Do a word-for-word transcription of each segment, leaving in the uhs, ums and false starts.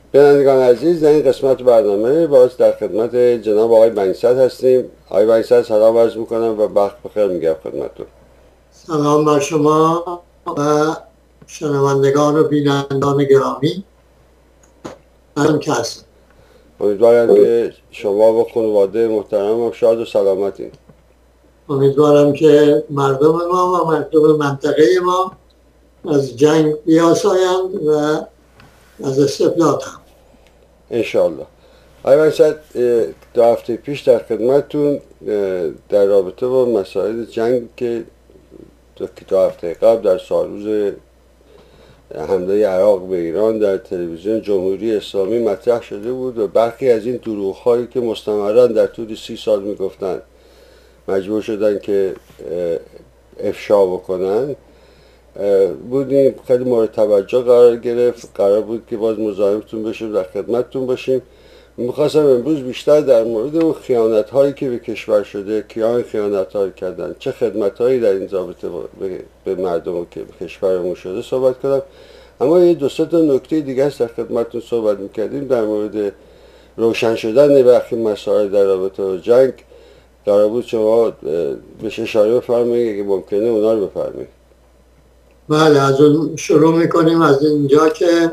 بینندگان عزیز، در این قسمت برنامه باز در خدمت جناب آقای بنی‌صدر هستیم. آقای بنی‌صدر سلام عرض میکنم و وقت بخیر میگم خدمتتون. سلام بر شما و شنوندگان و بینندگان گرامی. من که هستم. امیدوارم که شما و خانواده محترم شاد و سلامتین. امیدوارم که مردم ما و مردم منطقه ما از جنگ بیاسایند و از استبداد هم انشاءالله. آقای بنی‌صدر، دو هفته پیش در خدمتتون در رابطه با مسائل جنگ که دو هفته قبل در سالروز حمله عراق به ایران در تلویزیون جمهوری اسلامی مطرح شده بود و برخی از این دروغ‌هایی که مستمراً در طول سی سال میگفتن مجبور شدن که افشا بکنن بودیم. خیلی مورد توجه قرار گرفت. قرار بود که باز مزاحمتون بشیم، در خدمتتون باشیم. میخواستم امروز بیشتر در مورد اون خیانت هایی که به کشور شده، کیان خیانت هایی کردن، چه خدمت هایی در این رابطه به مردم که به کشورمون شده صحبت کنم. اما یه دو سه تا نکته دیگه است در خدمتتون صحبت میکردیم در مورد روشن شدن برخی مسائل در رابطه با جنگ. قرار بود شما بهش اشاره بفرمایید اگه ممکنه اونا رو بفرمایید. بله، از اون شروع میکنیم، از اینجا که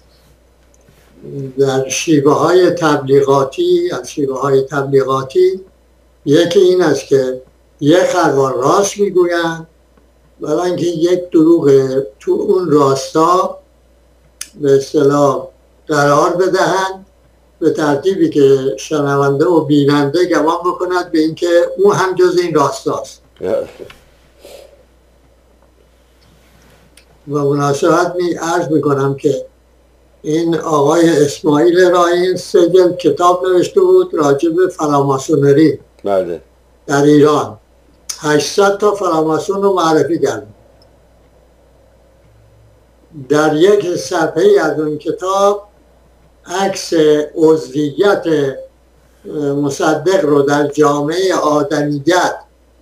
در شیوه های تبلیغاتی از شیوه های تبلیغاتی یکی این است که یک خروار راست میگویند برای اینکه یک دروغ تو اون راستا به اصطلاح قرار بدهند به ترتیبی که شنونده و بیننده گمان بکند به اینکه اون هم جز این راستاست. و مناسبت می عرض میکنم که این آقای اسماعیل رائین سه جلد کتاب نوشته بود راجع به فراماسونری بله در ایران. هشتصد تا فراماسون رو معرفی کرد. در یک صفحه از اون کتاب عکس عضویت مصدق رو در جامعه آدمیت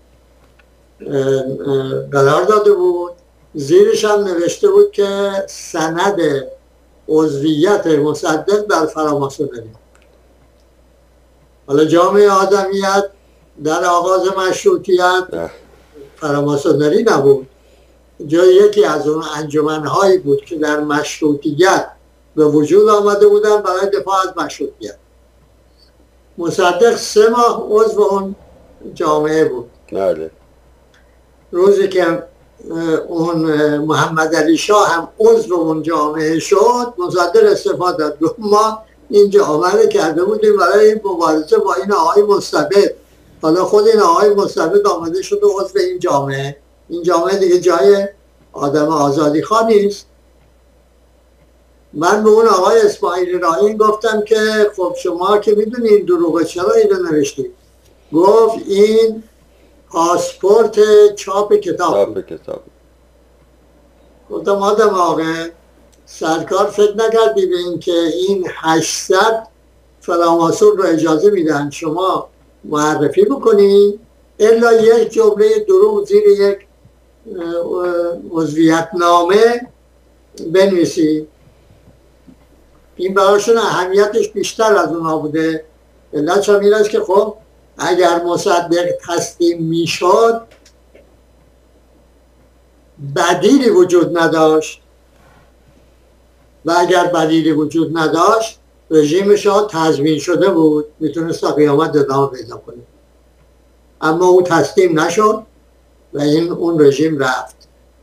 قرار داده بود. زیرش هم نوشته بود که سند عضویت مصدق در فراماسونری. حالا جامعه آدمیت در آغاز مشروطیت فراماسونری نبود، جای یکی از اون انجمن‌هایی بود که در مشروطیت به وجود آمده بودن برای دفاع از مشروطیت. مصدق سه ماه عضو اون جامعه بود. بله. روزی که اون محمد علی شاه هم عضو اون جامعه شد، مصدق استعفا داد. ما این جامعه رو کرده بودیم برای مبارزه با این آقای مستبد. حالا خود این آقای مستبد آمده شد و عضو این جامعه. این جامعه دیگه جای آدم آزادی خواه نیست. من به اون آقای اسماعیل رائین گفتم که خب شما که میدونید دروغه، چرا اینو نوشتید؟ گفت این پاسپورت چاپ کتاب چاپ کتاب. گفتم آدم آقا سرکار فکر نکردی به این که این هشتصد فراماسون رو اجازه میدن شما معرفی بکنی الا یک جمله دروغ زیر یک عضویت نامه بنویسی؟ این براشون اهمیتش بیشتر از اونا بوده. علت هم این است که خب اگر مصدق تسلیم میشد بدیلی وجود نداشت و اگر بدیلی وجود نداشت رژیم شاه تضمین شده بود، میتونست تا قیامت ادامه پیدا کنه. اما او تسلیم نشد و این اون رژیم رفت.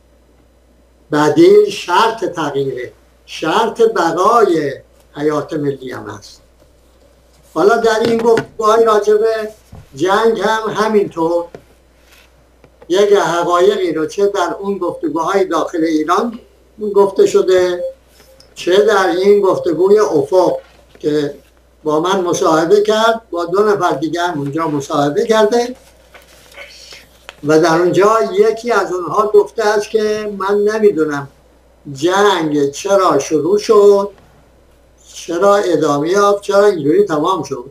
بدیل شرط تغییره، شرط بقای حیات ملی هم هست. حالا در این گفتگوهای راجع به جنگ هم همینطور یک حقایقی رو چه در اون گفتگوهای داخل ایران گفته شده چه در این گفتگوی افق که با من مصاحبه کرد، با دو نفر دیگه هم اونجا مصاحبه کرده و در اونجا یکی از اونها گفته است که من نمیدونم جنگ چرا شروع شد، چرا ادامه یافت، چرا اینجوری تمام شد.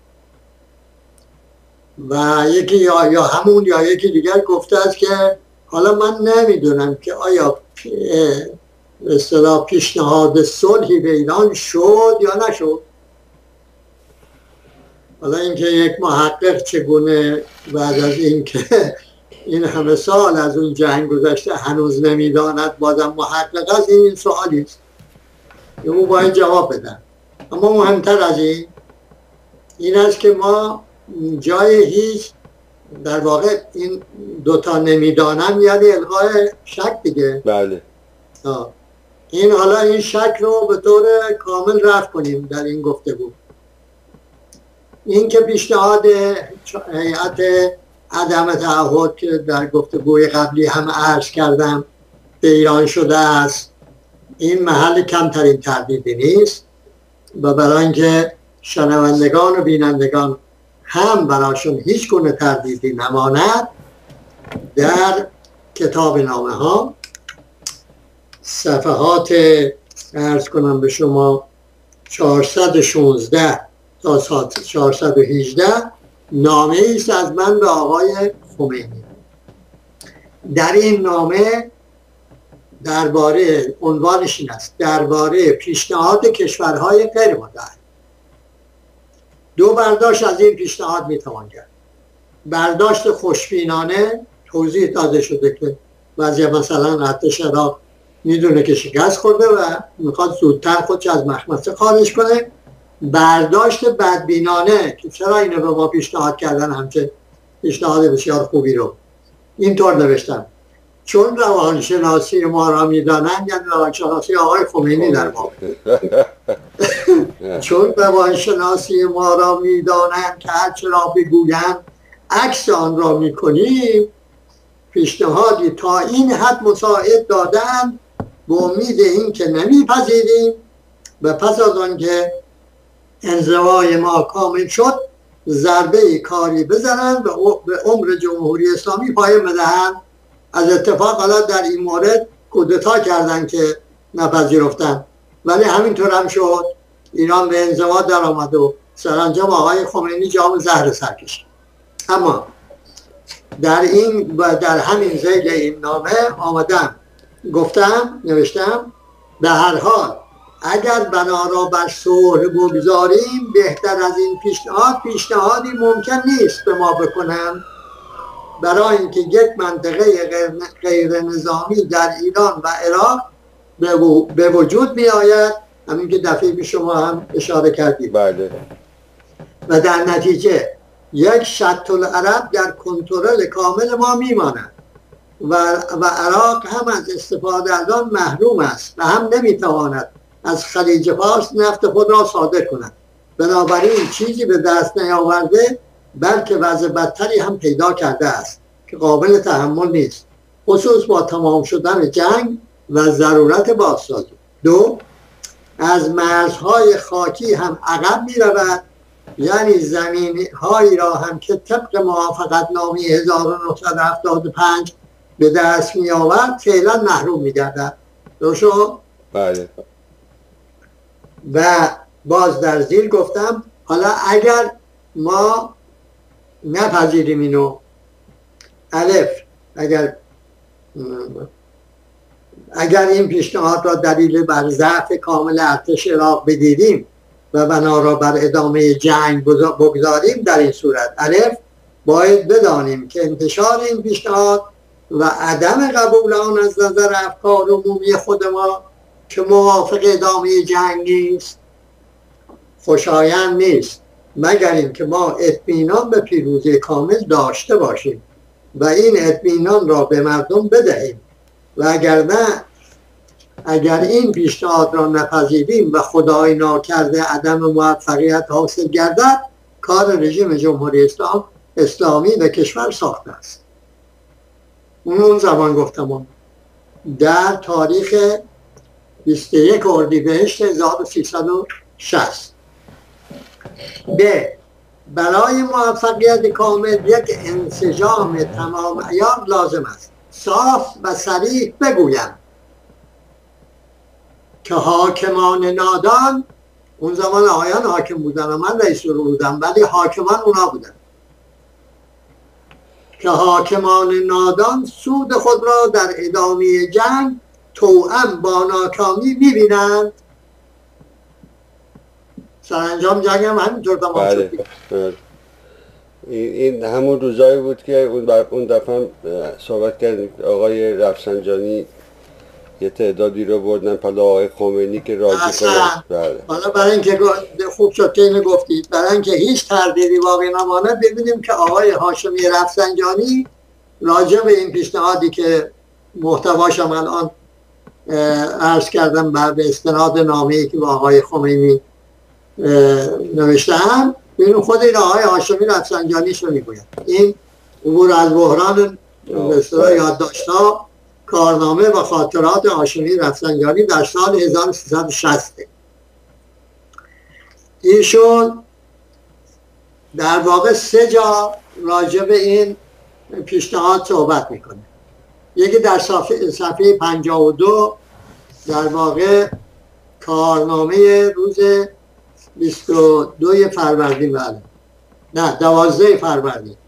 و یکی یا, یا همون یا یکی دیگر گفته است که حالا من نمیدونم که آیا به اصطلاح پیشنهاد صلحی به ایران شد یا نشد. حالا اینکه یک محقق چگونه بعد از اینکه این همه سال از اون جنگ گذشته هنوز نمیداند بازم محقق است، این, این سوالی است که او باید جواب بدن. اما مهمتر از این این است که ما جای هیچ، در واقع این دوتا نمیدانم یعنی الغای شک دیگه. بله. آه. این حالا این شک رو به طور کامل رفع کنیم در این گفتگو. این که پیشنهاد هیئت عدم تعهد که در گفتگوی قبلی هم عرض کردم به ایران شده است، این محل کمترین تردیدی نیست و برای اینکه شنوندگان و بینندگان هم براشون هیچ گونه تردیدی نماند، در کتاب نامه ها صفحات عرض کنم به شما چهارصد و شانزده تا چهارصد و هجده نامه ایست از من به آقای خمینی. در این نامه درباره، عنوانش این است، درباره پیشنهاد کشورهای غیر متحد. دو برداشت از این پیشنهاد میتوان کرد. برداشت خوشبینانه توضیح داده شده که وضعیت مثلا ارتش عراق میدونه که شکست خورده و میخواد زودتر خودش از مخمصه خارج کنه. برداشت بدبینانه که چرا اینو به ما پیشنهاد کردن، همچه پیشنهاد بسیار خوبی رو اینطور نوشتم: چون روانشناسی ما را میدانند، یعنی روانشناسی آقای خمینی در واقع چون روانشناسی ما را میدانند که هر چرا بگویند عکس آن را میکنیم، پیشنهادی تا این حد مساعد دادند به امید این که نمیپذیریم و پس از آن که انزوای ما کامل شد ضربه کاری بزنند و به عمر جمهوری اسلامی پایه بدهند. از اتفاق حالا در این مورد کودتا کردن که نپذیرفتن، ولی همینطور هم شد، ایران به انزوا در آمد و سرانجام آقای خمینی جام زهر سر کشید. اما در این و در همین ذیل این نامه آمدم گفتم، نوشتم: به هر حال اگر بنا را بر صلح بگذاریم، بهتر از این پیشنهاد پیشنهادی ممکن نیست به ما بکنند، برای اینکه یک منطقه غیر نظامی در ایران و عراق به وجود می آید، همین که دفعه پیش شما هم اشاره کردید. بله. و در نتیجه یک شط العرب در کنترل کامل ما می ماند و, و عراق هم از استفاده از آن محروم است و هم نمی تواند از خلیج فارس نفت خود را صادر کند. بنابراین چیزی به دست نیاورده، بلکه وضع بدتری هم پیدا کرده است که قابل تحمل نیست، خصوص با تمام شدن جنگ و ضرورت بازسازی. دو، از مرزهای خاکی هم عقب می رود، یعنی زمین هایی را هم که طبق موافقت نامه هزار و نهصد و هفتاد و پنج به دست می آورد فعلا محروم می گردد. درشو؟ بله. و باز در زیر گفتم حالا اگر ما نپذیریم اینو، الف، اگر اگر این پیشنهاد را دلیل بر ضعف کامل ارتش عراق بدیدیم و بنا را بر ادامه جنگ بگذاریم، در این صورت الف، باید بدانیم که انتشار این پیشنهاد و عدم قبول آن از نظر افکار عمومی خود ما که موافق ادامه جنگ نیست، خوشایند نیست، مگر اینکه ما اطمینان به پیروزی کامل داشته باشیم و این اطمینان را به مردم بدهیم، و اگر نه، اگر این پیشنهاد را نپذیریم و خدای ناکرده عدم موفقیت حاصل گردد، کار رژیم جمهوری اسلام اسلامی و کشور ساخته است. اون اون زمان گفتم در تاریخ بیست و یک اردیبهشت هزار و سیصد و شصت. ب، برای موفقیت کامل یک انسجام تمام عیار لازم است. صاف و صریح بگویم که حاکمان نادان، اون زمان آقایان حاکم بودن و من رئیس جمهور بودم، ولی حاکمان اونا بودن، که حاکمان نادان سود خود را در ادامه جنگ توأم با ناکامی میبینند. سرانجام جنگ هم همینطور تمام شد. این همون روزایی بود که اون اون دفعه صحبت کردیم آقای رفسنجانی یه تعدادی رو بردن پلا آقای خمینی که راضی کنند. حالا برای اینکه خوب شد که اینو گفتید، برای اینکه هیچ تردیدی باقی نمانه، ببینیم که آقای هاشمی رفسنجانی راجع به این پیشنهادی که محتواش هم الان عرض کردم بر به استناد نامه‌ای که با آقای خمینی نوشته‌ام، ببینیم خود این آقای هاشمی رفسنجانی شو میگوید. این عبور از بحران به اصطلاح یادداشت‌ها کارنامه و خاطرات هاشمی رفسنجانی در سال هزار و سیصد و شصت. ایشون در واقع سه جا راجع به این پیشنهاد صحبت میکنه. یکی در صفحه, صفحه پنجاه و دو در واقع کارنامه روز بیست و دو فروردین، بله نه دوازده فروردین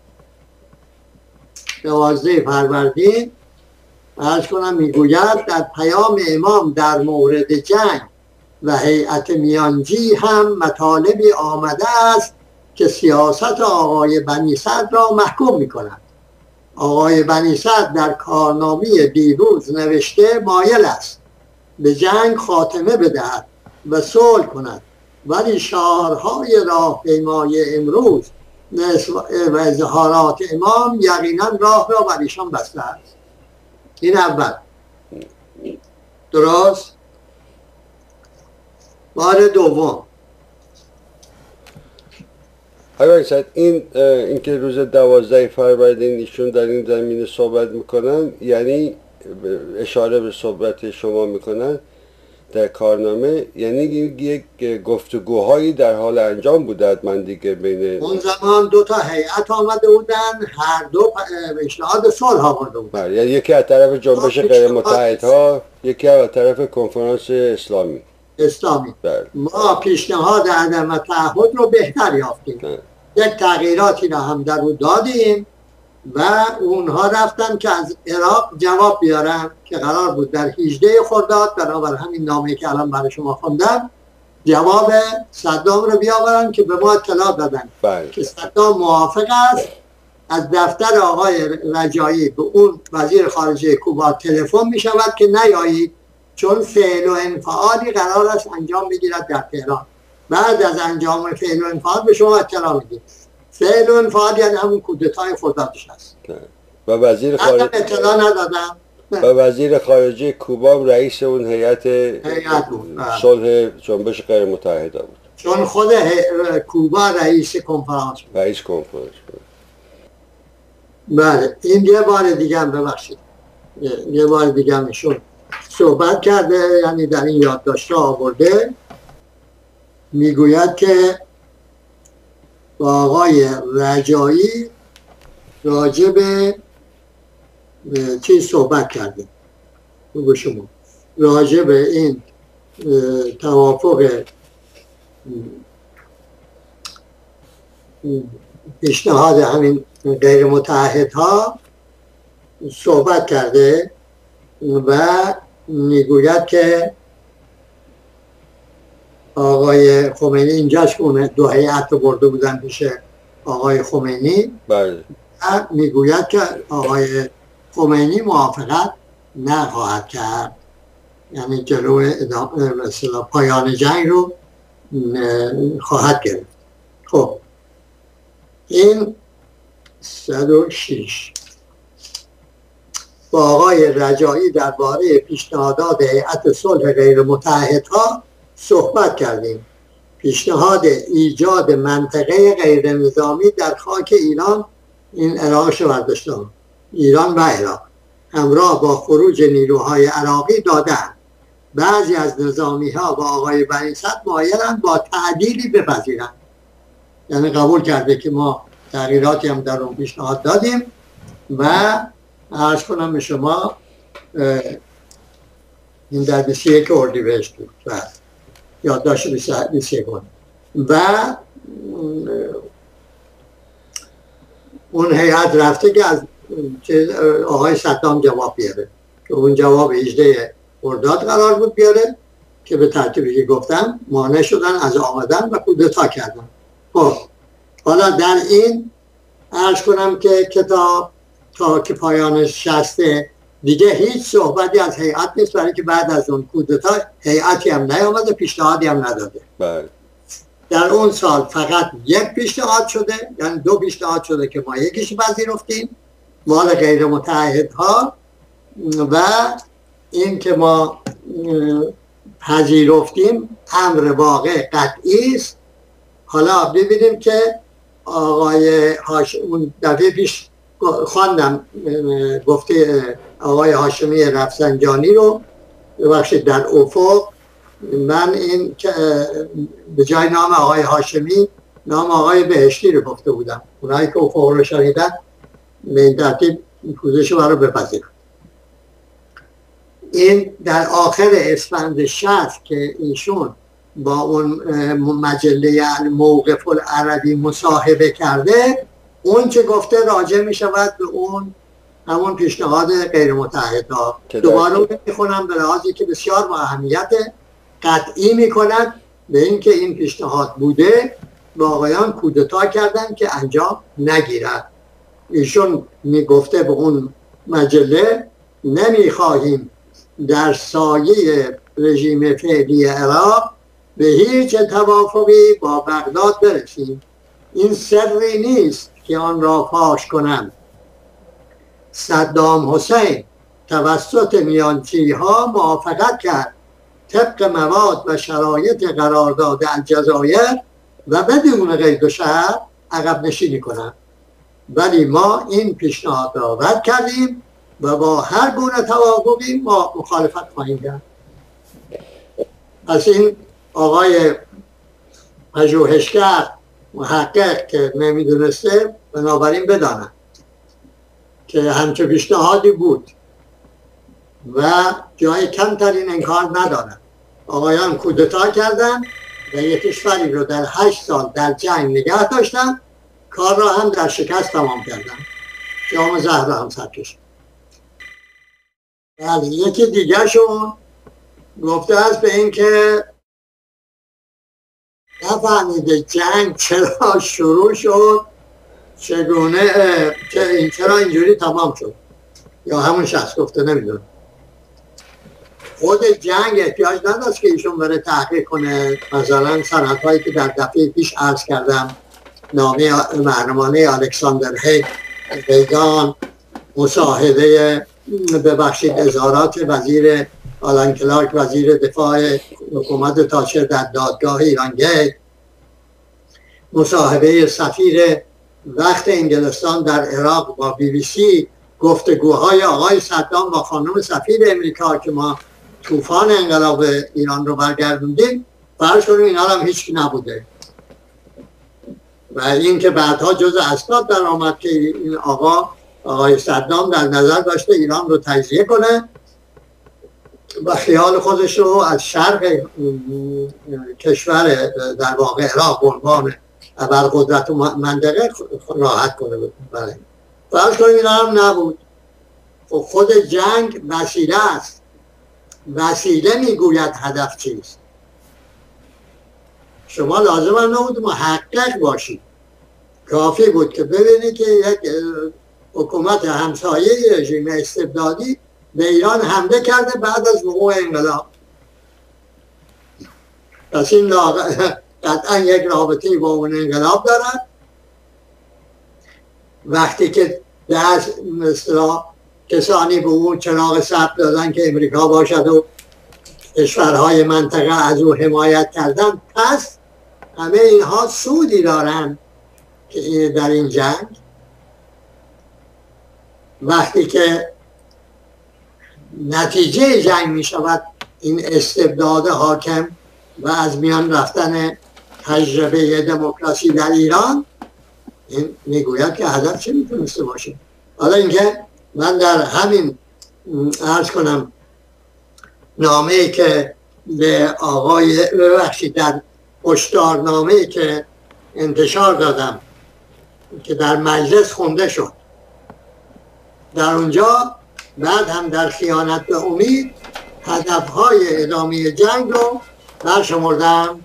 دوازده فروردین عرض کنم میگوید در پیام امام در مورد جنگ و هیئت میانجی هم مطالبی آمده است که سیاست آقای بنی صدر را محکوم می‌کند. آقای بنی صدر در کارنامه دیروز نوشته مایل است به جنگ خاتمه بدهد و صلح کند، ولی شعارهای راهپیمای امروز و اظهارات امام یقینا راه را بر ایشان بسته است. این اول. درست؟ بار دوم آقای این اینکه روز دوازده فروردین ایشون در این زمینه صحبت میکنن، یعنی اشاره به صحبت شما میکنن در کارنامه، یعنی یک گفتگوهایی در حال انجام بوده حتما دیگه بین اون زمان دو تا هیئت آمده بودن، هر دو پیشنهاد صلح آورده بودن، یعنی یکی از طرف جنبش غیر متحدها، یکی از طرف کنفرانس اسلامی اسلامی بله. ما پیشنهاد عدم تعهد رو بهتر یافتیم بله. یک تغییراتی را هم در او دادیم و اونها رفتن که از عراق جواب بیارن که قرار بود در هجده خرداد، بنابر همین نامه‌ای که الان برای شما خوندم، جواب صدام رو بیاورن که به ما اطلاع دادن بله. که صدام موافق است از دفتر آقای رجایی به اون وزیر خارجه کوبا تلفن می شود که نیایید، چون فعل و انفعالی قرار است انجام بگیرد در تهران. بعد از انجام فعل و انفعال به شما اطلاع میدیم. فعل و انفعال یعنی همون کودتای خردادش هست. و وزیر خارجه اطلاع ندادم. و وزیر خارجه کوبا رئیس اون هیئت صلح جنبش غیر متحده بود، چون خود کوبا رئیس کنفرانس بود. رئیس کنفرانس بود. بله. این یه بار دیگه هم ببخشید یه بار دیگه هم ایشون صحبت کرده، یعنی در این یادداشت آورده، میگوید که با آقای رجایی راجع به چیز صحبت کرده، بگو شما راجع به این توافق پیشنهاد همین غیر متحدها صحبت کرده و میگوید که آقای خمینی اینجاش که اون دو هیئت رو برده بودن پیش آقای خمینی بله. میگوید که آقای خمینی موافقت نخواهد کرد، یعنی جلو مثلا پایان جنگ رو خواهد گرفت. خب این صد و شش. با آقای رجایی درباره پیشنهادات هیئت صلح غیر متحدها صحبت کردیم. پیشنهاد ایجاد منطقه غیر نظامی در خاک ایران، این عراقش برداشتم، ایران و عراق، همراه با خروج نیروهای عراقی دادن. بعضی از نظامی ها با آقای بنی صدر مایلند با تعدیلی بپذیرند، یعنی قبول کرده که ما تغییراتی هم در اون پیشنهاد دادیم و عرض کنم به شما این در بیست و یک اردیبهشت بود و یادداشت بیست و یک و اون هیئت رفته که از آقای صدام جواب بیاره که اون جواب هجده خرداد قرار بود بیاره که به ترتیبی که گفتم مانع شدن از آمدن و کودتا کردن. خب حالا در این عرض کنم که کتاب تا که پایانش شسته دیگه هیچ صحبتی از هیئت نیست، برای که بعد از اون کودتا هیئتی هم نیامده، پیشنهادی هم نداده. بله. در اون سال فقط یک پیشنهاد شده، یعنی دو پیشنهاد شده که ما یکیش پذیرفتیم مال غیر متحدها و این که ما پذیرفتیم امر واقع قطعی است. حالا ببینیم که آقای هاش... اون دفعه پیش خواندم گفته آقای هاشمی رفسنجانی رو ببخشید در افق، من این که به جای نام آقای هاشمی نام آقای بهشتی رو گفته بودم. اونایی که افق رو شنیدن به این ترتیب پوزش رو بپذیرند. این در آخر اسفند شصت که ایشون با اون مجله الموقف العربی مصاحبه کرده، اون چه گفته راجع می شود به اون همون پیشنهاد غیر متحدها. دوباره میخونم به لحاظی که بسیار با اهمیت قطعی می کند به این که این پیشنهاد بوده و آقایان کودتا کردن که انجام نگیرد. ایشون می گفته به اون مجله نمی خواهیم در سایه رژیم فعلی عراق به هیچ توافقی با بغداد برسیم. این سری نیست که آن را فاش کنم. صدام حسین توسط میانجی ها موافقت کرد طبق مواد و شرایط قرارداد الجزایر و بدون قید و شرط عقب نشینی کنند، ولی ما این پیشنهاد را رد کردیم و با هر گونه توافقی ما مخالفت خواهیم کرد. از این آقای پژوهشگر محقق که نمیدونسته بنابراین بدانند که همچه پیشنهادی بود و جای کمترین انکار ندارد. آقایان کودتا کردن و یک کشوری رو در هشت سال در جنگ نگه داشتن، کار را هم در شکست تمام کردن، جام زهر هم سر کشید. یکی دیگه شون گفته است به این که نفهمیده جنگ چرا شروع شد، چگونه چه این چرا اینجوری تمام شد، یا همون شخص گفته نمیدونم. خود جنگ احتیاج نداشت که ایشون بره تحقیق کنه. مثلا سندهایی که در دفعه پیش عرض کردم، نامه محرمانه الکساندر هیگ ریگان، مصاحبه ببخشید اظهارات وزیر آلن کلارک وزیر دفاع حکومت تاچر در دادگاه ایرانگیت، مصاحبه سفیر وقت انگلستان در عراق با بی بی سی، گفتگوهای آقای صدام با خانم سفیر امریکا که ما طوفان انقلاب ایران رو برگردوندیم، فرض کنیم اینا هم هیچ نبوده. و این که بعدها جز اسناد در آمد که این آقا آقای صدام در نظر داشته ایران رو تجزیه کنه و خیال خودش رو از شرق کشور در واقع عراق به عنوان ابرقدرت منطقه راحت کنه. بله. فرض کنیم اینا هم نبود. خود جنگ وسیله است، وسیله میگوید هدف چیست. شما لازم هم نبود محقق باشید، کافی بود که ببینید که یک حکومت همسایه رژیم استبدادی به ایران حمله کرده بعد از وقوع انقلاب. پس این قطعا یک رابطه با اون انقلاب دارد. وقتی که دست مثلا کسانی به اون چراغ سبز دادن که امریکا باشد و کشورهای منطقه از او حمایت کردن، پس همه اینها سودی دارن که در این جنگ. وقتی که نتیجه جنگ می شود این استبداد حاکم و از میان رفتن تجربه دموکراسی در ایران، این میگوید که هدف چه میتونسته باشه. حالا اینکه من در همین عرض کنم نامه‌ای که به آقای ببخشید در هشدارنامه‌ای که انتشار دادم که در مجلس خونده شد، در اونجا بعد هم در خیانت به امید هدفهای ادامه جنگ رو برشمردم.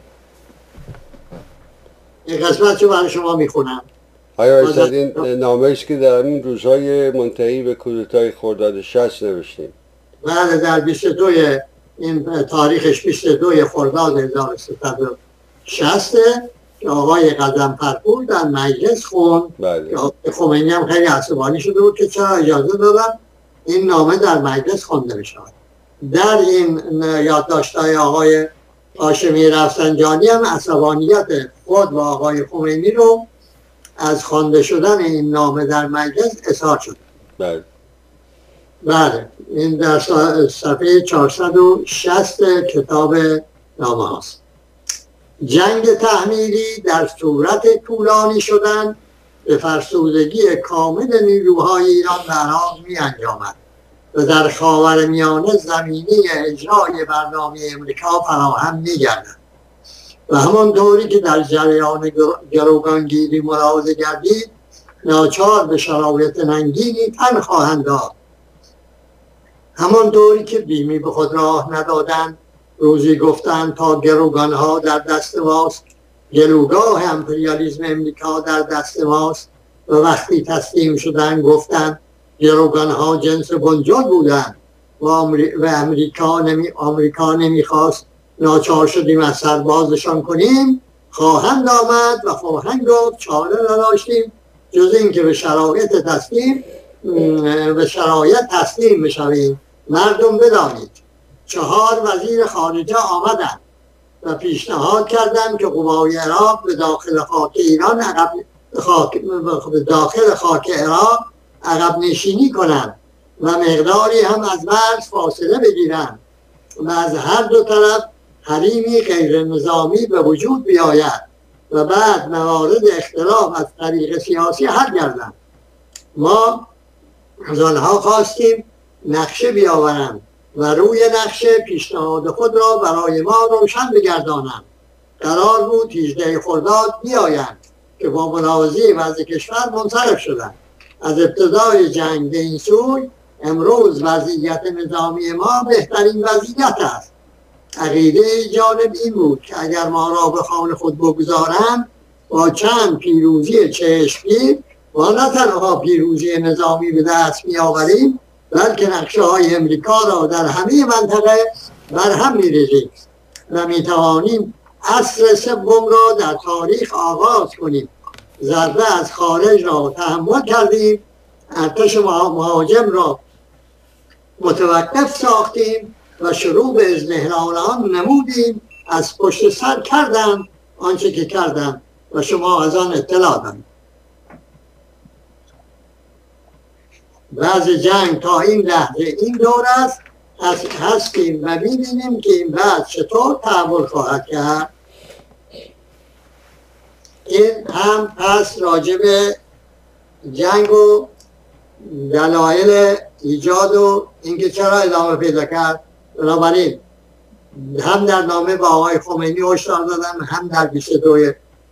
این قسمت رو برای شما میخونم. آیا استاد این نامه است که در این روزهای منتهی به کودتای خرداد شصت نوشتیم؟ بله، در بیست و دو این تاریخش بیست و دو خرداد هزار و سیصد و شصت که آقای قدم‌پرپور در مجلس خوند. بله. که خمینی هم خیلی عصبانی شده بود که چرا اجازه دادن این نامه در مجلس خوانده بشه. در این یادداشت‌های آقای هاشمی رفسنجانی هم عصبانیت خود و آقای خمینی رو از خوانده شدن این نامه در مجلس اظهار شد. بله. بله، این در صفحه چهارصد و شصت کتاب نامه هاست. جنگ تحمیلی در صورت طولانی شدن به فرسودگی کامل نیروهای ایران در عراق می انجامد و در خاورمیانه زمینه اجرای برنامه امریکا فراهم می گردد و همانطوری که در جریان گروگانگیری ملاحظه گردید ناچار به شرایط ننگینی تن خواهند داد. همانطوری که بیمی به خود راه ندادند، روزی گفتند تا گروگانها در دست ماست، گلوگاه امپریالیسم امریکا در دست ماست و وقتی تسلیم شدن گفتند گروگانها جنس بنجل بودند و, امری... و امریکا, نمی... امریکا نمیخواست، ناچار شدیم از سربازشان کنیم، خواهند آمد و خواهند گفت چاره نداشتیم جز این که به شرایط تسلیم به شرایط تسلیم بشویم. مردم بدانید چهار وزیر خارجه آمدند و پیشنهاد کردند که قوای عراق به داخل خاک ایران عقب خاک به داخل خاک عراق عقب نشینی کنند و مقداری هم از مرز فاصله بگیرند و از هر دو طرف حریمی غیر نظامی به وجود بیاید و بعد موارد اختلاف از طریق سیاسی حل گردند. ما از آنها خواستیم نقشه بیاورند و روی نقشه پیشنهاد خود را برای ما روشن بگردانند. قرار بود هجده خرداد بیایند که با ملاحظه وضع کشور منصرف شدند. از ابتدای جنگ به این سوی امروز وضعیت نظامی ما بهترین وضعیت است. عقیده جانب این بود که اگر ما را به خانه خود بگذارند با چند پیروزی چشمگیر ما نه تنها پیروزی نظامی به دست می آوریم بلکه نقشه های امریکا را در همه منطقه برهم می ریزیم و می توانیم عصر سوم را در تاریخ آغاز کنیم. ضربه از خارج را تحمل کردیم، ارتش مهاجم را متوقف ساختیم و شروع به ازمهلال آن نمودیم. از پشت سر کردند آنچه که کردند و شما از آن اطلاع دارید. وضع جنگ تا این لحظه این دور است هستیم و می‌بینیم که این بعد چطور تحول خواهد کرد. این هم پس راجع به جنگ و دلایل ایجاد و اینکه چرا ادامه پیدا کرد. بنابراین هم در نامه با آقای خمینی هشدار دادم، هم در بیست و دو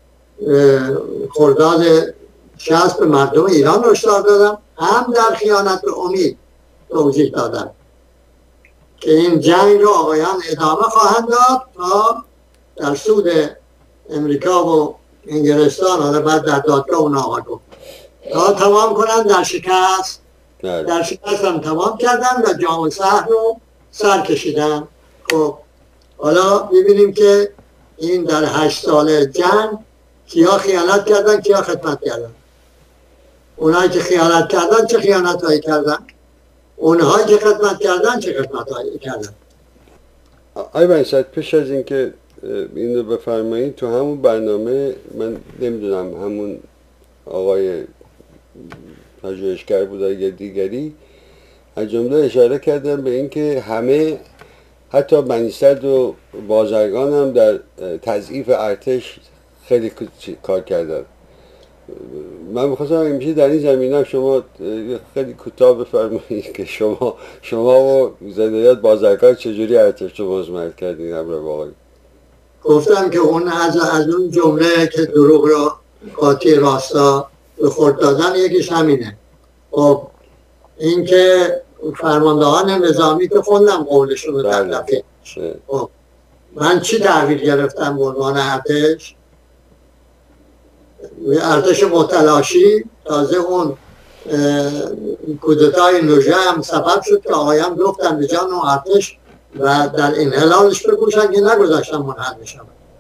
خرداد شصت به مردم ایران هشدار دادم، هم در خیانت به امید توضیح دادم که این جنگ رو آقایان ادامه خواهند داد تا در سود امریکا و انگلستان، حالا بعد در دادگاه اون آقا گفت تا تمام کنند در شکست. در شکست هم تمام کردن و جام سهر رو سر کشیدن. خب حالا ببینیم که این در هشت سال جنگ کیا خیانت کردن کیا خدمت کردن. اونهایی که خیانت کردن چه خیانت هایی کردن، اونهایی که خدمت کردن چه خدمت هایی کردن. آی بنی‌صدر پیش از اینکه این رو بفرمایید تو همون برنامه من نمیدونم همون آقای پژوهشگر بود یا دیگری از جمله اشاره کردن به اینکه همه حتی بنی‌صدر و بازرگان هم در تضعیف ارتش خیلی کار کردن. من می‌خواستم همیشه در این زمینه شما خیلی کوتاه بفرمایید که شما شما و زندیات بازرگان چجوری ارتش رو مزمحل کردین همراه با آقای. گفتم که اون از از اون جمله که دروغ را قاطی راستا به خورد دادن یکیش همینه. خب این که فرماندهان نظامی که خوندم قولشون رو در دفعه. من چی تحویل گرفتم به عنوان ارتش؟ ارتش متلاشی. تازه اون کودتای نوژه هم سبب شد که آقایان گفتن به جان و ارتش و در انحلالش بکوشن که نگذاشتن منحل بشن.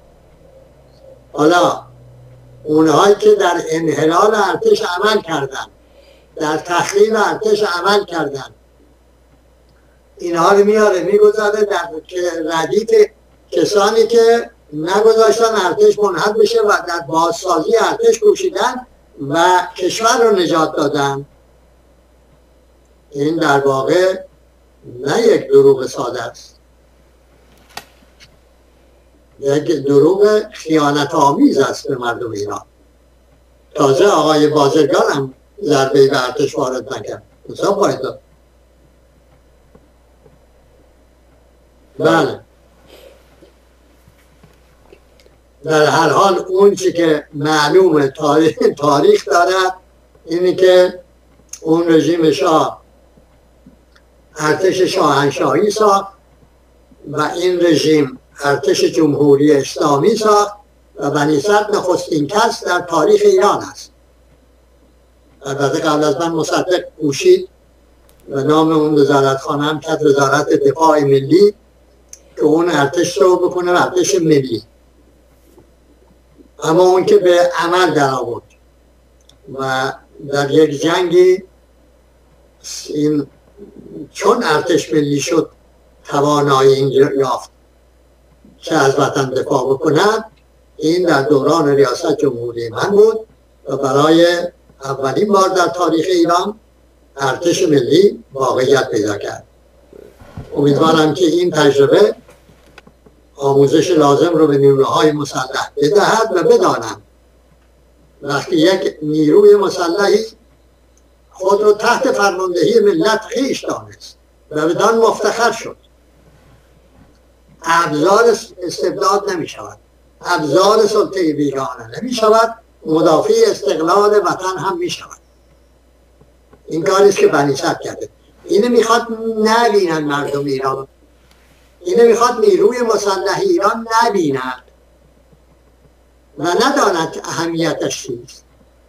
حالا اونهایی که در انحلال ارتش عمل کردن، در تخریب ارتش عمل کردن، اینها رو میاره میگذاره در ردیف کسانی که نگذاشتن ارتش منحل بشه و در بازسازی ارتش کوشیدن و کشور رو نجات دادن. این در واقع نه یک دروغ ساده است، یک دروغ خیانت آمیز است به مردم ایران. تازه آقای بازرگان هم ضربه به ارتش وارد نکرد. حساب باید داد. بله. در هر حال اون چی که معلوم تاریخ, تاریخ دارد اینی که اون رژیم شاه ارتش شاهنشاهی ساخت و این رژیم ارتش جمهوری اسلامی ساخت و بنی صدر نخستین کس در تاریخ ایران است. البته قبل از من مصدق کوشید و نام اون وزارتخانه هم کرد وزارت دفاع ملی که اون ارتش رو بکنه ارتش ملی، اما اون که به عمل در آورد و در یک جنگی این چون ارتش ملی شد توانایی یافت که از وطن دفاع بکنند. این در دوران ریاست جمهوری من بود و برای اولین بار در تاریخ ایران ارتش ملی واقعیت پیدا کرد. امیدوارم که این تجربه آموزش لازم رو به نیروهای مسلح بدهد و بدانم وقتی یک نیروی مسلحی خود رو تحت فرماندهی ملت خویش دانست و بدان مفتخر شد، ابزار استبداد نمی شود، ابزار سلطه بیگانه نمی شود، مدافع استقلال وطن هم می شود. این کاریست که بنی صدر کرده. اینه میخواد نبینن مردم ایران، اینه میخواد نیروی مسلح ایران نبیند و نداند اهمیتش چیست،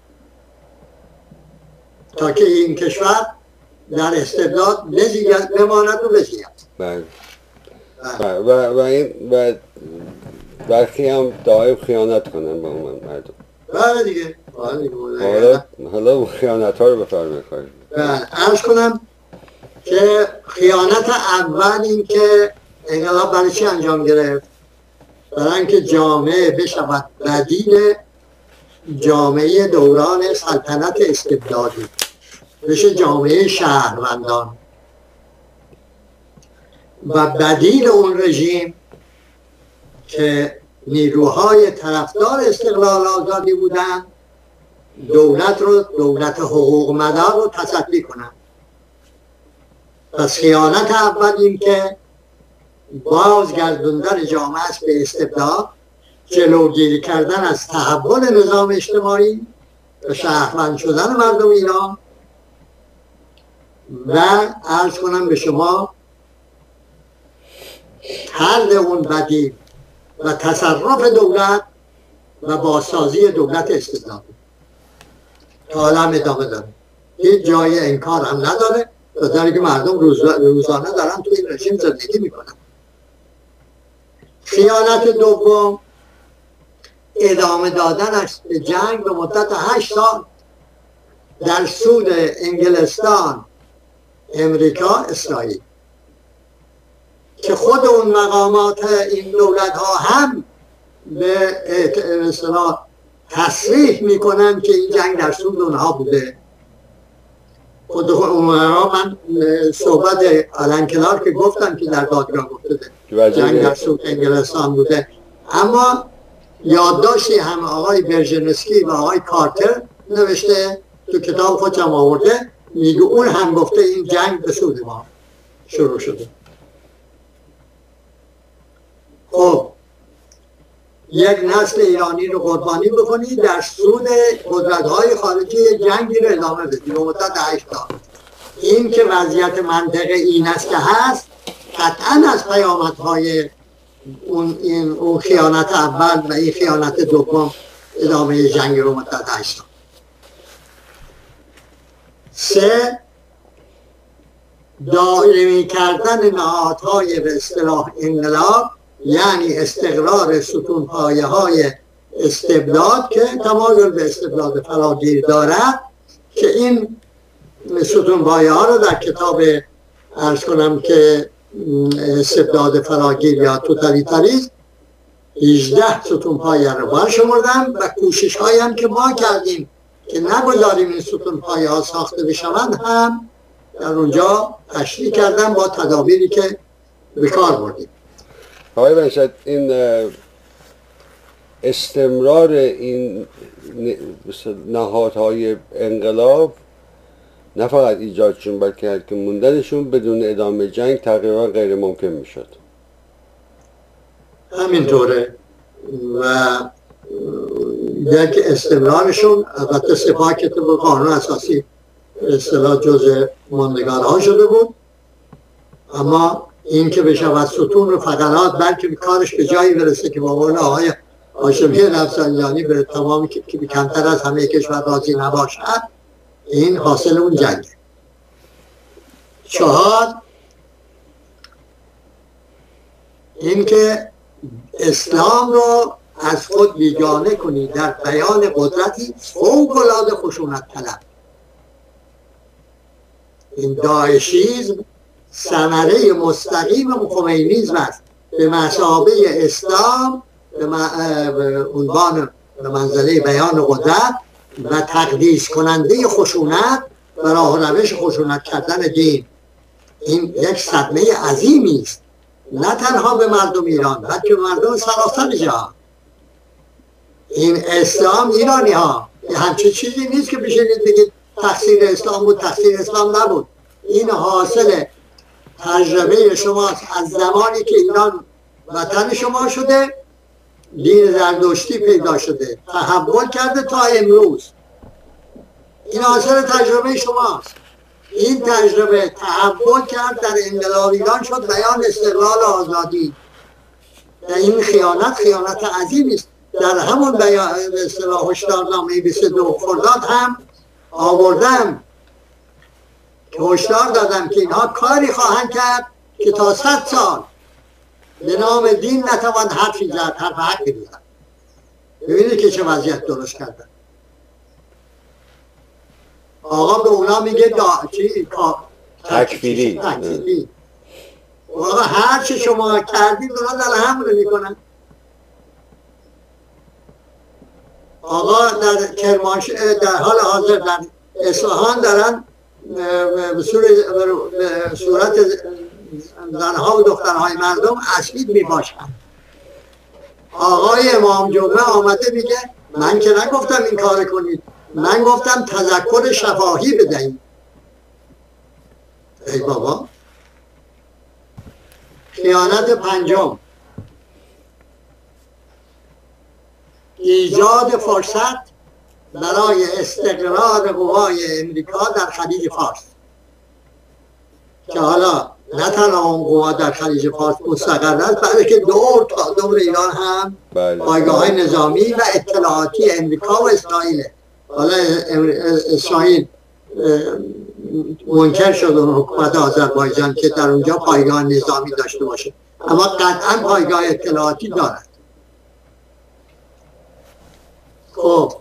تا که این کشور در استبداد بماند و بزید. بله. و و این و برخی هم دائم خیانت کنن با اون مردم. بله دیگه. حالا حالا اون خیانت ها رو بفرمایید. بله. عرض کنم که خیانت اول این که انقلاب برای چی انجام گرفت؟ برای اینکه جامعه بشود بدیل جامعه دوران سلطنت استبدادی، بشه جامعه شهروندان و بدیل اون رژیم که نیروهای طرفدار استقلال آزادی بودن دولت رو دولت حقوق مدار رو تصدی کنن. پس خیانت اول این که بازگردوندن جامعه است به استبداد، جلوگیری کردن از تحول نظام اجتماعی و شهروند شدن مردم ایران و عرض کنم به شما طرد اون بدیل و تصرف دولت و بازسازی دولت استبدادی تا حالا هم ادامه داره. هیچ جای انکار هم نداره، داره که مردم روزانه دارن توی این رژیم زندگی میکنن. خیانت دوم ادامه دادنش به جنگ به مدت هشت سال در سود انگلستان، امریکا، اسرائیل که خود اون مقامات این دولت ها هم به اصطلاح تصریح میکنن که این جنگ در سود اونها بوده. خود اونها من صحبت آلن کلارک که گفتم که در دادگاه گفته جنگ در سود انگلستان بوده، اما یادداشتی هم آقای برژنسکی و آقای کارتر نوشته تو کتاب خودم آورده، میگه اون هم گفته این جنگ به سود ما شروع شده. خب یک نسل ایرانی رو قربانی بکنی در سود قدرت‌های خارجی جنگی رو ادامه بدی به مدت هشت سال. این که وضعیت منطقه این است که هست قطعا از پیامدهای اون, این اون خیانت اول و این خیانت دوم ادامه جنگ رو مدت هشت سال. سه، دائمی کردن نهادهای به اصطلاح انقلاب، یعنی استقرار ستون پایه های استبداد که تمایل به استبداد فراگیر دارد، که این ستون پایه ها رو در کتاب عرض کنم که استبداد فراگیر یا توتالیتاریسم هجده ستون پایه رو برشمردم و کوشش هایی هم که ما کردیم که نگذاریم این ستون پایه ها ساخته بشوند هم در اونجا تشریح کردم با تدابیری که به کار بردیم. آقای بنی‌صدر، این استمرار این نهادهای انقلاب نه فقط ایجادشون بلکه که موندنشون بدون ادامه جنگ تقریبا غیر ممکن میشد. همینطوره و یک استمرارشون البته سپاه که طبق قانون اساسی اصطلاح جزء ماندگارها شده بود، اما این که بشود ستون رو فقرات بلکه کارش به جایی برسه که با قول آقای هاشمی رفسنجانی به تمامی که کمتر از همه کشور راضی نباشد، این حاصل اون جنگ. چهار، این که اسلام رو از خود بیگانه کنی در بیان قدرتی فوق‌العاده خشونت طلب. این داعشیزم ثمره مستقیم خمینیسم است، به مثابه اسلام به عنوان به منزله بیان قدرت و تقدیس کننده خشونت و راه روش خشونت کردن دین. این یک صدمه عظیمی است، نه تنها به مردم ایران بلکه به مردم سراسر جهان. این اسلام ایرانی ها همچه چیزی نیست که بشینید بگید تقصیر اسلام بود، تقصیر اسلام نبود. این حاصل تجربه شماست از زمانی که ایران وطن شما شده، دین زرتشتی پیدا شده، تحول کرده تا امروز. این حاصل تجربه شماست. این تجربه تحول کرد، در انقلاب ایران شد بیان استقلال و آزادی. و این خیانت خیانت عظیمی است. در همون بیان به اصطلاح هشدارنامه بیست و دو خرداد هم آوردم که هشدار دادم که اینها کاری خواهند کرد که تا صد سال به نام دین نتوان حرفی زد، حرف حقی بزد. ببینید که چه وضعیت درست کردن. آقا به اونا میگه دا چی؟ تکفیری. تکفیری. آقا هر چه شما کردید اونا در همون رو میکنن. آقا در کرمانش در حال حاضر در اصفهان دارن به صورت زنها و دخترهای مردم اسبید میباشن. آقای امام جمعه آمده میگه من که نگفتم این کار کنید، من گفتم تذکر شفاهی بدهید. ای بابا. خیانت پنجم، ایجاد فرصت برای استقرار قوای امریکا در خلیج فارس، که حالا نه تنها اون قوا در خلیج فارس مستقر است بلکه دور تا دور ایران هم پایگاه نظامی و اطلاعاتی امریکا و اسرائیل. حالا اسرائیل منکر شد اون حکومت آذربایجان که در اونجا پایگاه نظامی داشته باشه، اما قطعا پایگاه اطلاعاتی دارد. خب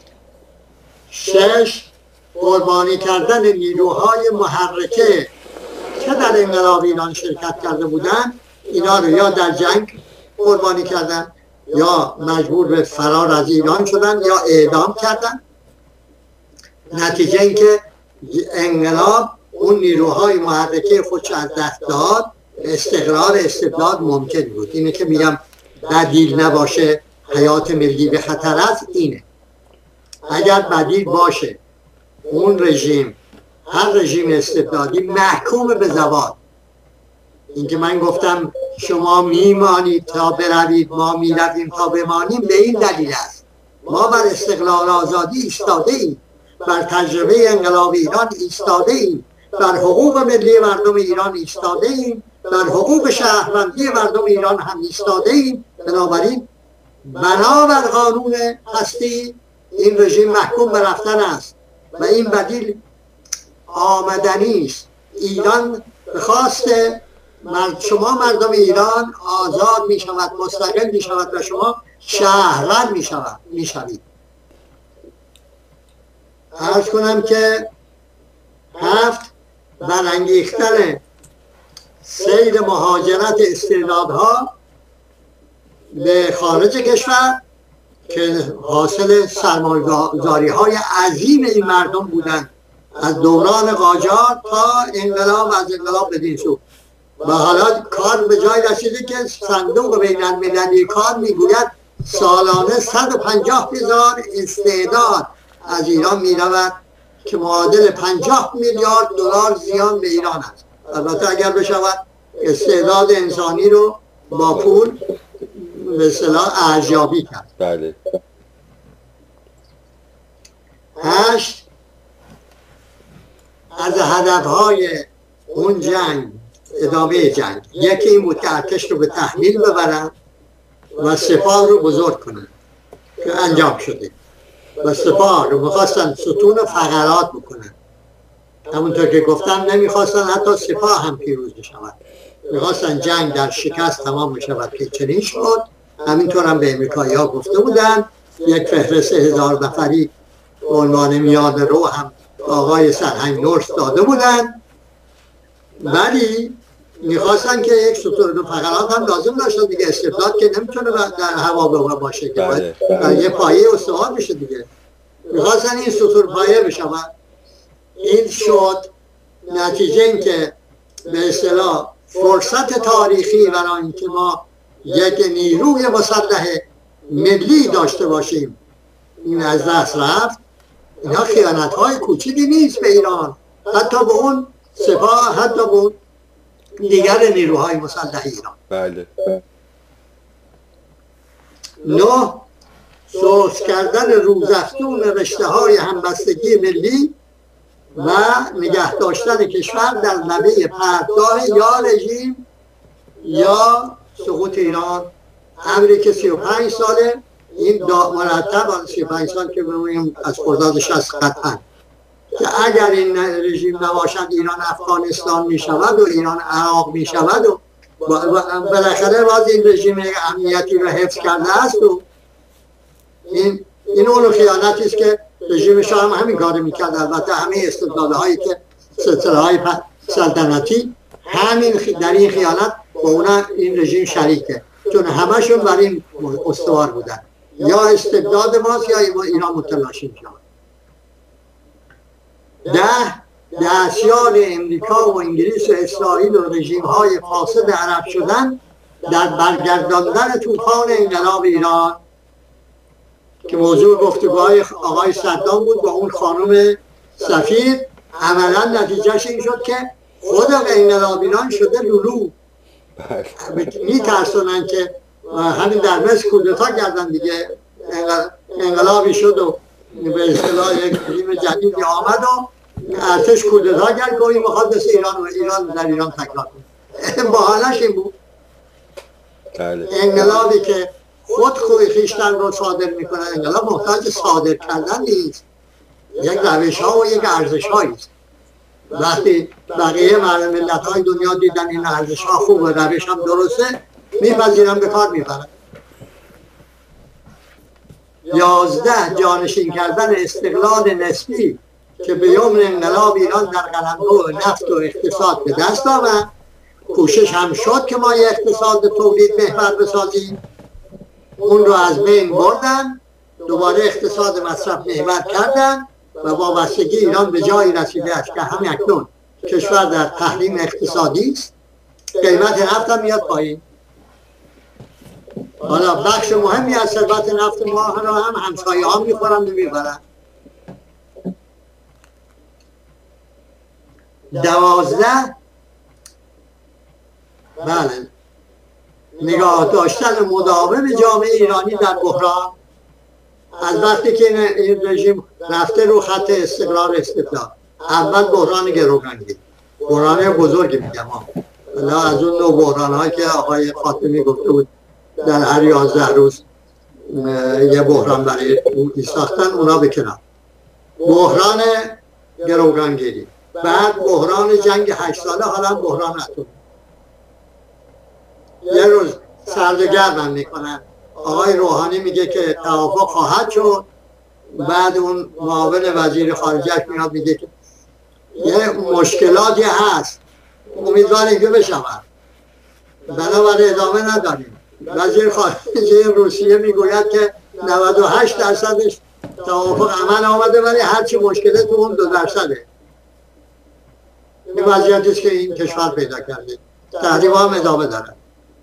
شش، قربانی کردن نیروهای محرکه که در انقلاب ایران شرکت کرده بودن، اینا رو یا در جنگ قربانی کردن یا مجبور به فرار از ایران شدن یا اعدام کردن. نتیجه این که انقلاب اون نیروهای محرکه خودش از دست داد، استقرار استبداد ممکن بود. اینه که میگم بدیل نباشه حیات ملی به خطر است. اینه اگر بدیل باشه اون رژیم، هر رژیم استبدادی محکوم به زوال. اینکه من گفتم شما میمانید تا بروید، ما میرویم تا بمانیم، به این دلیل است. ما بر استقلال آزادی ایستاده ایم، بر تجربه انقلاب ایران ایستاده ایم بر حقوق ملی مردم ایران ایستاده ایم، بر حقوق شهروندی مردم ایران هم ایستاده ایم. بنابراین بنابر قانون هستی این رژیم محکوم به رفتن است و این بدیل آمدنی است. ایران به خواست مرد شما مردم ایران آزاد می شود، مستقل می شود و شما شهروند می شود می شوید. عرض کنم که هفت، برانگیختن سیر مهاجرت استعدادها به خارج کشور که حاصل سرمایه‌گذاری های عظیم این مردم بودند از دوران قاجار تا انقلاب، از انقلاب بدین سو. و حالا کار به جای رسیده که صندوق بین المللی کار میگوید سالانه صد و پنجاه هزار استعداد از ایران میرود که معادل پنجاه میلیارد دلار زیان به ایران است. البته اگر بشود استعداد انسانی رو با پول به اصطلاح ارزیابی کرد. بله. هشت، از هدفهای اون جنگ، ادامه جنگ، یکی این بود که ارتش رو به تحمیل ببرن و سپاه رو بزرگ کنن که انجام شده و سپاه رو میخواستن ستون فقرات بکنن. همونطور که گفتم نمیخواستن حتی سپاه هم پیروز بشود، میخواستن جنگ در شکست تمام بشود که چنین شد. همینطور هم به امریکایی ها گفته بودن. یک فهرست هزار نفری به عنوان میاد رو هم آقای سرهنگ نورس داده بودن، ولی میخواستن که یک ستون فقرات هم لازم داشتن دیگه. استبداد که نمیتونه در هوا باشه که باید در یه پایه استوار بشه دیگه. میخواستن این ستون پایه بشه و این شد. نتیجه این که به اصطلاح فرصت تاریخی برای اینکه ما یک نیروی مسلح ملی داشته باشیم این از دست رفت. اینا خیانت های کوچیکی نیست به ایران، حتی به اون سپاه، حتی به اون دیگر نیروهای مسلح ایران. بله. نه، سوس کردن روزافزون رشته های همبستگی ملی و نگه داشتن کشور در لبه پرتگاه یا رژیم یا سقوط ایران. امری که سی و پنج ساله این مرتب سی و پنج سال که بمونیم از خرداد شصت قطعا که اگر این رژیم نباشد ایران افغانستان می شود و ایران عراق می شود و بالاخره باز این رژیم امنیتی رو حفظ کرده است و این این اون خیانتی است که رژیم شاه هم همین کار میکرد. البته همه استبدادهایی که سلسله های سلطنتی همین در این خیانت با اونا این رژیم شریکه، چون همشون بر این استوار بودن. یا استبداد ماست یا ایران متلاشی میشه. ده، دستیار امریکا و انگلیس و اسرائیل و رژیم های فاسد عرب شدن در برگرداندن طوفان انقلاب ایران که موضوع گفتگوهای آقای صدام بود با اون خانم سفیر. عملا نتیجهش این شد که خود انقلاب ایران شده لولو. میترسونن که همین در مصر کودتا کردن دیگه، انقلابی شد و به اصطلاح یک رژیم جدیدی آمد و ارتش کودتا کرد که این میخواد مثل ایران و ایران در ایران تکرار کنه. باحالش این بود. انقلابی که خود خوی خیشتن رو صادر میکنه، انقلاب محتاج صادر کردن نیست، یک روش ها و یک ارزش هایی است. وقتی بقیه ملت های دنیا دیدن این ارزش ها خوب و روش هم درسته میپذیرن، به کار میبرن. یازده، جانشین کردن استقلال نسبی که به یمن انقلاب ایران در قلمرو نفت و اقتصاد به دست آمد. کوشش هم شد که ما یک اقتصاد تولید محور بسازیم، اون رو از بین بردن، دوباره اقتصاد مصرف محور کردن و وابستگی ایران به جایی رسیده است که همین اکنون کشور در تحریم اقتصادی است، قیمت نفت هم میاد پایین. حالا بخش مهمی از ثروت نفت ما رو هم همسایه ها میخورن و میبرن. دوازده، بله، نگاه داشتن مداوم جامعه ایرانی در بحران. از وقتی که این رژیم رفته رو خط استقرار استبداد، اول بحران گروگانگیری، بحران بزرگی میگم ها، از اون نوع بحران هایی که آقای خاتمی گفته بود در هر یازده روز یه بحران برای اون ساختن، اونا بکنن. بحران گروگانگیری، بعد بحران جنگ هشت ساله، حالا بحران اتمی. یه روز سردگرم میکنن، آقای روحانی میگه که توافق خواهد شد، بعد اون معاون وزیر خارجه میاد میگه که یه مشکلاتی هست، امیدواریم که بشود، بنابراین ادامه نداریم. وزیر خارجه روسیه میگوید که نود و هشت درصدش توافق عمل آمده، ولی هرچی مشکله تو اون دو درصده. این وضعیتی است که این کشور پیدا کرده، تحریم هم ادامه دارد.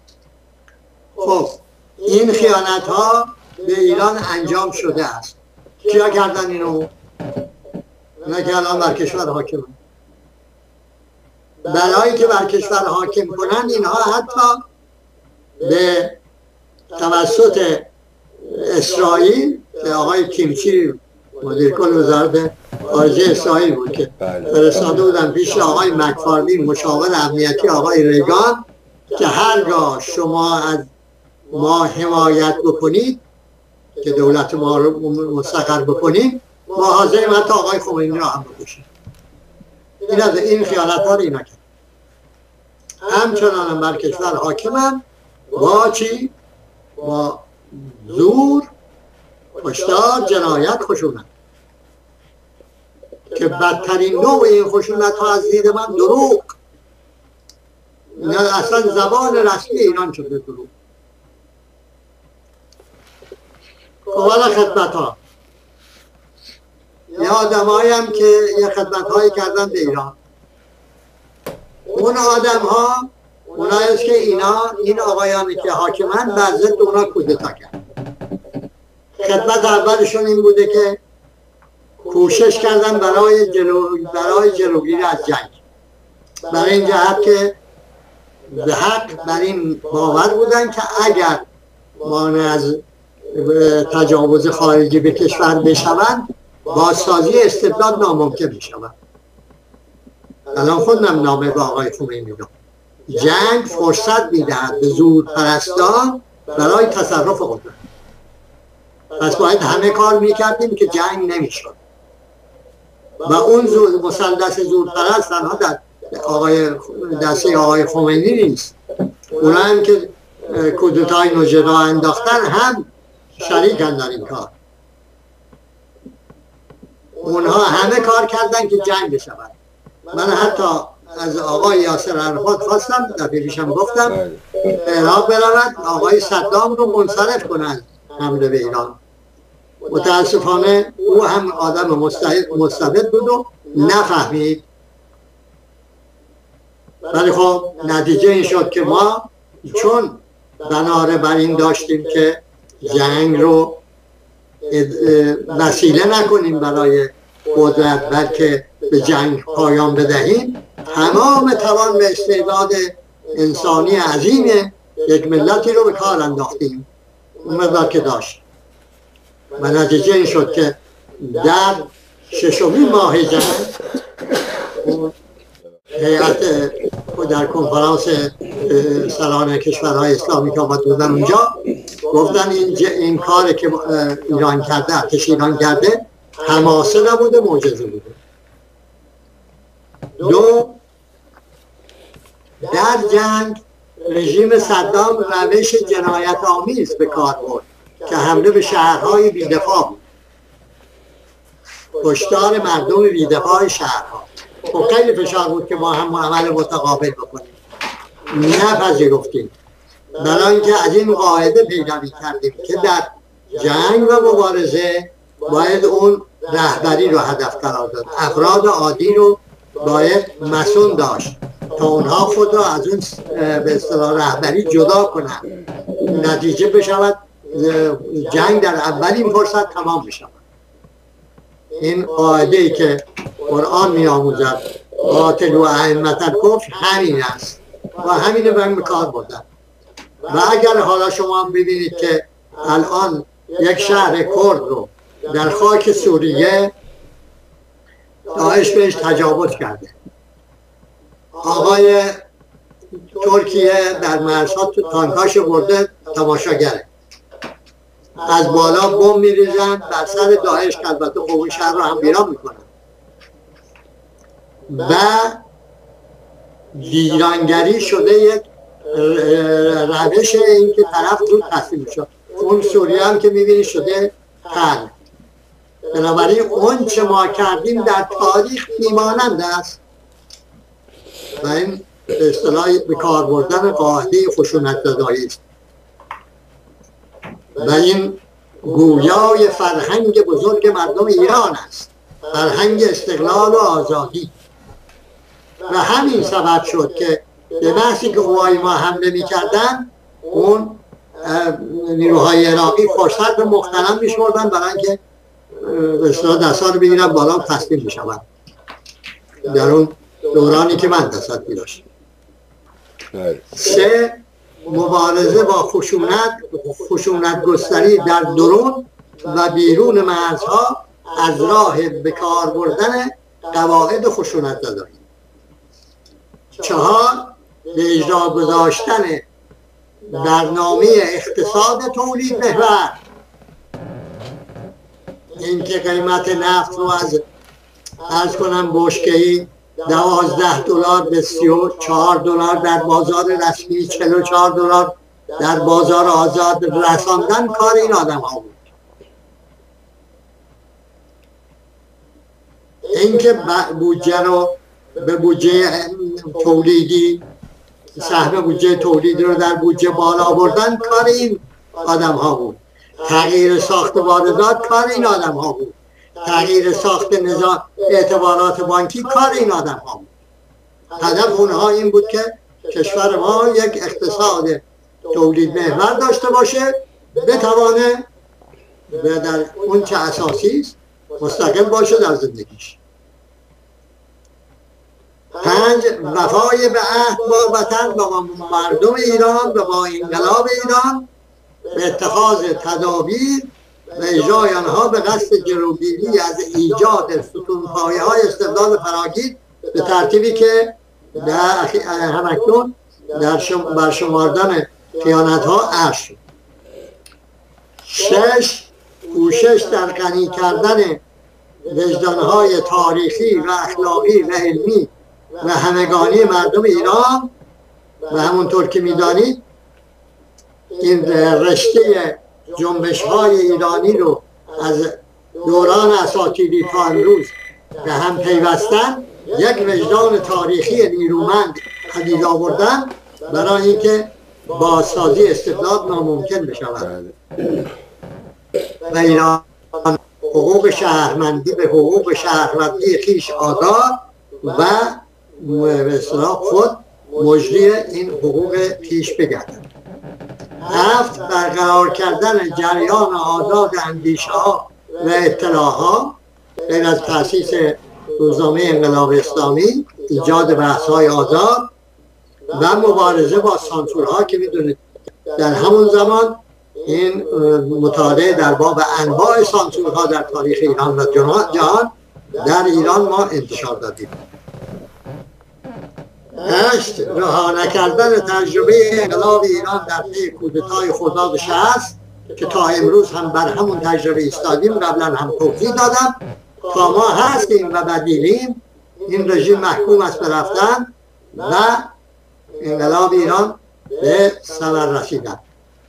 خب این خیانت ها به ایران انجام شده است. کیا کردن اینو؟ نه که الان بر کشور حاکم، برای که بر کشور حاکم کنن، اینها حتی به توسط اسرائیل که آقای کیمچی مدیر کل وزارت خارجه اسرائیل بود که فرستاده بودن پیش آقای مکفارلین مشاور امنیتی آقای ریگان که هرگاه شما از ما حمایت بکنید که دولت ما رو مستقر بکنید، ما حاضریم حتی آقای خمینی رو هم بکشیم. این از این خیانت ها رو اینا کرد. همچنان هم بر کشور حاکمم با چی؟ با زور، کشتار، جنایت، خشونت، که بدترین نوع این خشونت ها از دید من دروغ. نه اصلا زبان رسمی ایران شده دروغ. حالا خدمت ها، یه آدم هم که یه خدمت هایی کردن به ایران، اون آدم ها اونایی است که اینا این آقایانی که حاکمن بر ضد اونا کودتا کرد. خدمت اولشون این بوده که کوشش کردن برای جلو برای جلوگیری از جنگ، برای این جهت که به حق بر این باور بودن که اگر مانع از تجاوز خارجی به کشور بشوند، بازسازی استبداد ناممکن میشود. الان خودم نامه به آقای خمینی دادم. جنگ فرصت میدهد به زور پرستان برای تصرف قدرت. پس باید همه کار میکردیم که جنگ نمیشد. و اون مسلسل زور پرست تنها در آقای دسته آقای خمینی نیست، اونا هم که کودتای نوجدا انداختن هم شریکن در این کار. اونها همه کار کردن که جنگ بشود. من حتی از آقای یاسر عرفات خواستم، در پیشم گفتم عراق برود آقای صدام رو منصرف کنند حمله به ایران. متاسفانه او هم آدم مستبد بود و نفهمید. ولی خب نتیجه این شد که ما چون بناره بر این داشتیم که جنگ رو وسیله نکنیم برای قدرت، بلکه به جنگ پایان بدهیم، تمام توان به استعداد انسانی عظیم یک ملتی رو به کار انداختیم اون مقدار که داشت. و نتیجه این شد که در ششمین ماه جنگ هیئت در کنفرانس سران کشورهای اسلامی که آمد بودن اونجا گفتن این, این کار که ایران کرده، ارتش ایران کرده، حماسه نبوده، معجزه بوده. دو، در جنگ رژیم صدام روش جنایت آمیز به کار برد که حمله به شهرهای بی‌دفاع بود، کشتار مردم بی‌دفاع شهرها. خب خیلی فشار بود که ما هم عمل متقابل بکنیم، نپذیرفتیم. برای اینکه از این قاعده پیروی کردیم که در جنگ و مبارزه باید اون رهبری رو هدف قرار داد، افراد عادی رو باید مسئول داشت تا اونها خود را از اون به اصطلاح رهبری جدا کنند، نتیجه بشود جنگ در اولین فرصت تمام بشود. این قاعده ای که قرآن می آموزد قاتلوا ائمة الکفر همین است و همین رو به کار بردن. و اگر حالا شما ببینید که الان یک شهر کرد رو در خاک سوریه داعش بهش تجاوز کرده، آقای ترکیه در مرزها تانکاش برده تماشاگره، از بالا بم میریزن بر سر داعش که البته قوم شهر رو هم ویران میکنن و ویرانگری شده یک روش این که طرف زود تسلیم شد. اون سوریه هم که میبینی شده تل. بنابراین اون چه ما کردیم در تاریخ بیمانند است و این به اصطلاح به کار بردن قاعده خشونت زدایی است و این گویای فرهنگ بزرگ مردم ایران است، فرهنگ استقلال و آزادی. و همین سبب شد که به محضی که قوای ما حمله می‌کردن اون نیروهای عراقی فرصت به مختنم می‌شمردن برای اینکه به اصطلاح دست‌ها رو بگیرن بالا و تسلیم بشوند. در اون دورانی که من دست‌ی داشتم. سه، مبارزه با خشونت خشونت گستری در درون و بیرون مرزها از راه به کار بردن قواعد خشونت زدایی. چهار، به اجرا گذاشتن برنامه اقتصاد تولید محور. این که قیمت نفت رو از عرض کنم بشکه‌ای دوازده دلار به سی و چهار دلار در بازار رسمی، چهل و چهار دلار در بازار آزاد رساندن کار این آدم ها بود. اینکه بودجه رو به بودجه تولیدی، سهم بودجه تولیدی رو در بودجه بالا بردن کار این آدم ها بود. تغییر ساخت واردات کار این آدم ها بود. تغییر ساخت نظام اعتبارات بانکی کار این آدم ها بود. هدف اونها این بود که کشور ما یک اقتصاد تولید محور داشته باشه، بتوانه و در اون چه اساسی است مستقل باشه در زندگیش. پنج، وفای به عهد با وطن، با مردم ایران و با انقلاب ایران به اتخاذ تدابیر و اجرای آنها به قصد جلوگیری از ایجاد ستونپایه های استقلال فراگیر به ترتیبی که در همکنون در شم برشماردن خیانت ها عرض شد. شش، کوشش در غنی کردن وجدان های تاریخی و اخلاقی و علمی و همگانی مردم ایران و همونطور که میدانید این رشته جنبش های ایرانی رو از دوران اساطیری تا امروز به هم پیوستن، یک وجدان تاریخی نیرومند پدید آوردن برای اینکه بازسازی استقلال ناممکن بشود و ایران حقوق شهروندی به حقوق شهروندی خویش آگاه و به اصطلاح خود مجری این حقوق پیش بگردند. هفت، برقرار کردن جریان آزاد اندیشه ها و اطلاع ها غیر از تأسیس روزنامه انقلاب اسلامی، ایجاد بحث های آزاد و مبارزه با سانسورها که میدونید در همون زمان این مطالعه در باب انواع سانسورها در تاریخ ایران و جهان در ایران ما انتشار دادیم. هشت، رها نکردن تجربه انقلاب ایران در پی کودتای خرداد شصت که تا امروز هم بر همون تجربه ایستادیم، قبلا هم توضیح دادم. تا ما هستیم و بدیلیم، این رژیم محکوم است به رفتن و انقلاب ایران به ثمر رسیدن.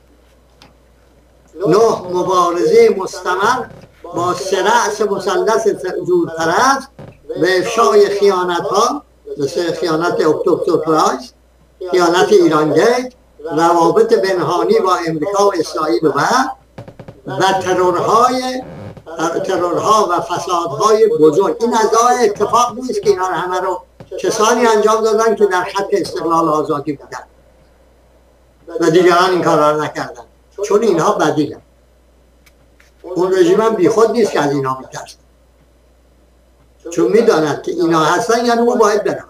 نه، مبارزه مستمر با سه رأس مثلث زورپرست و افشای خیانت ها مثل خیانت اکتبر سورپرایز، خیانت ایرانگیت، روابط پنهانی با امریکا و اسرائیل و و ترورهای ترورها و فسادهای بزرگ. این از راه اتفاق نیست که اینا همه رو کسانی انجام دادن که در خط استقلال آزادی بودن و دیگران این کارا رو نکردن، چون اینها بدیلن. اون رژیم هم بی خود نیست که از اینا میترسن، چون میداند که اینا هستن یعنی اون باید برن.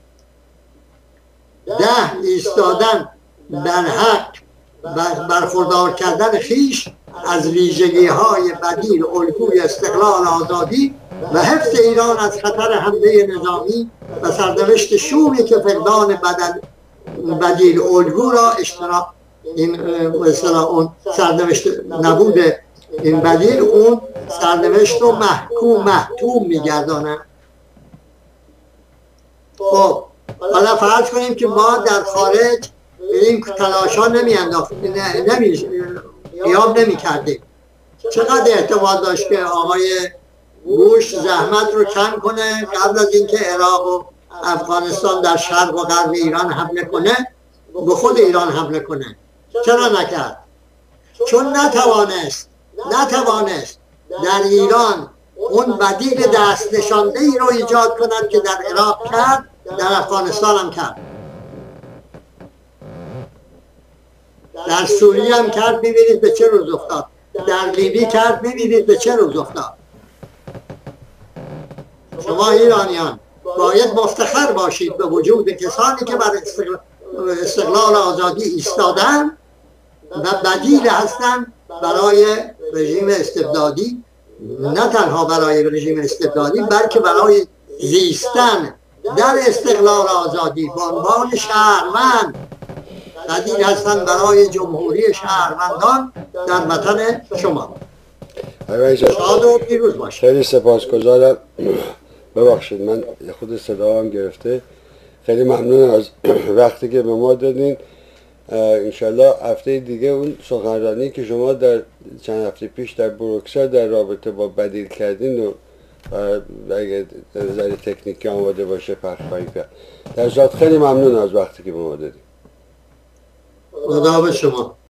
ده، ایستادن در حق برخوردار کردن خیش از ویژگی های بدیل الگوی استقلال آزادی و حفظ ایران از خطر حمله نظامی و سرنوشت شومی که فقدان بدل بدیل الگو را اشتراک این مثلا اون سرنوشت نبود این بدیل اون سرنوشت رو محکوم محتوم میگردانه. خب حالا فرض کنیم که ما در خارج این تلاش ها نمی انداختیم، نمی قیام نمی کردیم. چقدر احتمال داشت که آقای بوش زحمت رو کم کنه قبل از اینکه عراق و افغانستان در شرق و غرب ایران حمله کنه به خود ایران حمله کنه؟ چرا نکرد؟ چون نتوانست نتوانست در ایران اون بدیل دست نشانده ای رو ایجاد کند که در عراق کرد، در افغانستان هم کرد، در سوریه هم کرد. می‌بینید به چه روز افتاد. در لیبی کرد، می‌بینید به چه روز افتاد. شما ایرانیان باید مفتخر باشید به وجود کسانی که بر استقلال آزادی ایستادن و بدیل هستند برای رژیم استبدادی، نه تنها برای رژیم استبدادی بلکه برای زیستن در استقلال آزادی به عنوان شهروند. بدیل هستند برای جمهوری شهروندان در وطن شما. شاد و پیروز باشید. خیلی سپاسگزارم. ببخشید من خود صدا هم گرفته. خیلی ممنون از وقتی که به ما دادین. انشالله هفته دیگه اون سخنرانی که شما در چند هفته پیش در بروکسل در رابطه با بدیل کردین و اگه نظر تکنیکی آماده باشه پخش خواهید کرد. در ذات خیلی ممنون از وقتی که به ما دادین. خدا به شما.